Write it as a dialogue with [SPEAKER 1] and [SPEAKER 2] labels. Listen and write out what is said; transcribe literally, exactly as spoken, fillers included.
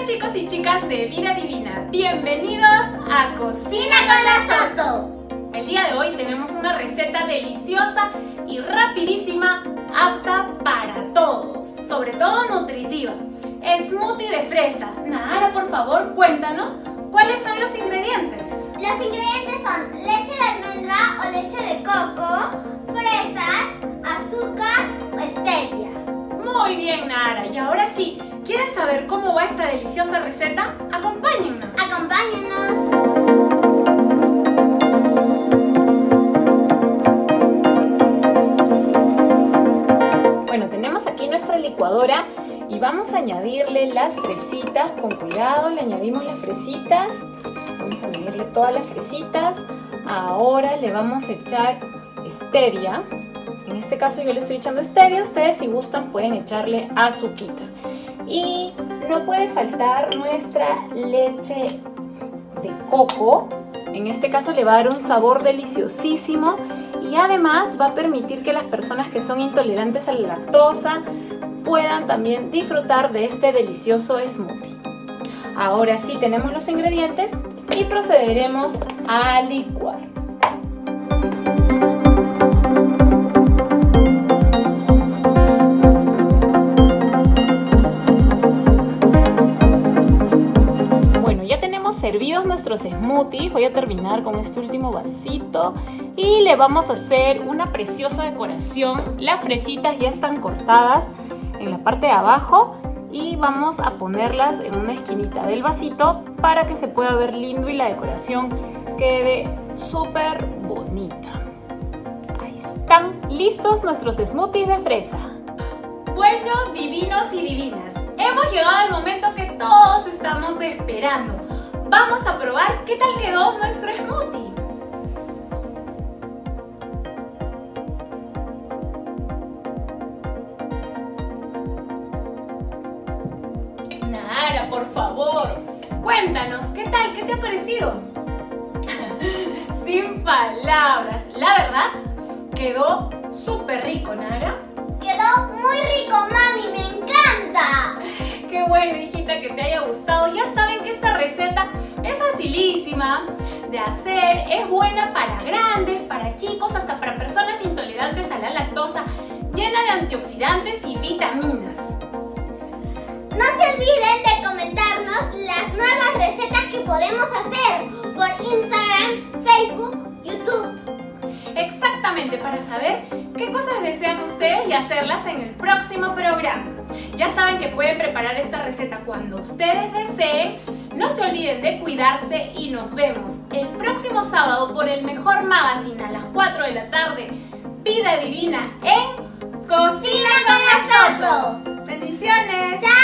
[SPEAKER 1] chicos y chicas de Vida Divina, bienvenidos a Cocina
[SPEAKER 2] con la Soto.
[SPEAKER 1] El día de hoy tenemos una receta deliciosa y rapidísima, apta para todos, sobre todo nutritiva. Smoothie de fresa. Nahara, por favor, cuéntanos cuáles son los ingredientes.
[SPEAKER 2] Los ingredientes son leche de almendra o leche de coco, fresas, azúcar o stevia.
[SPEAKER 1] Muy bien, Nahara. Y ahora sí, ¿quieren saber cómo va esta deliciosa receta? Acompáñennos.
[SPEAKER 2] Acompáñennos.
[SPEAKER 1] Bueno, tenemos aquí nuestra licuadora y vamos a añadirle las fresitas. Con cuidado le añadimos las fresitas. Vamos a añadirle todas las fresitas. Ahora le vamos a echar stevia. En este caso yo le estoy echando stevia. Ustedes, si gustan, pueden echarle azuquita. Y no puede faltar nuestra leche de coco. En este caso le va a dar un sabor deliciosísimo y además va a permitir que las personas que son intolerantes a la lactosa puedan también disfrutar de este delicioso smoothie. Ahora sí tenemos los ingredientes y procederemos a licuar. Servidos nuestros smoothies, voy a terminar con este último vasito y le vamos a hacer una preciosa decoración. Las fresitas ya están cortadas en la parte de abajo y vamos a ponerlas en una esquinita del vasito para que se pueda ver lindo y la decoración quede súper bonita. Ahí están listos nuestros smoothies de fresa. Bueno, divinos y divinas, hemos llegado al momento que todos estamos esperando. Vamos a probar qué tal quedó nuestro smoothie. Nahara, por favor, cuéntanos, ¿qué tal? ¿Qué te ha parecido? Sin palabras, la verdad, quedó súper rico, Nahara.
[SPEAKER 2] Quedó muy rico, mami, me encanta.
[SPEAKER 1] Qué bueno, hijita, que te haya gustado. Ya saben que esta receta es facilísima de hacer, es buena para grandes, para chicos, hasta para personas intolerantes a la lactosa, llena de antioxidantes y vitaminas.
[SPEAKER 2] No se olviden de comentarnos las nuevas recetas que podemos hacer por Instagram, Facebook, YouTube.
[SPEAKER 1] Exactamente, para saber qué cosas desean ustedes y hacerlas en el próximo programa. Ya saben que pueden preparar esta receta cuando ustedes deseen. No se olviden de cuidarse y nos vemos el próximo sábado por el mejor magazine a las cuatro de la tarde. Vida Divina en Cocina con la Soto. Bendiciones.
[SPEAKER 2] ¡Chao!